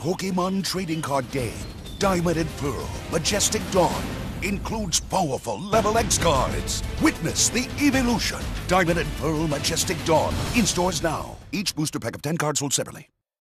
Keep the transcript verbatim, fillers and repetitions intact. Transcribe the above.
Pokemon Trading Card Game, Diamond and Pearl, Majestic Dawn, includes powerful Level X cards. Witness the evolution. Diamond and Pearl Majestic Dawn. In stores now. Each booster pack of ten cards sold separately.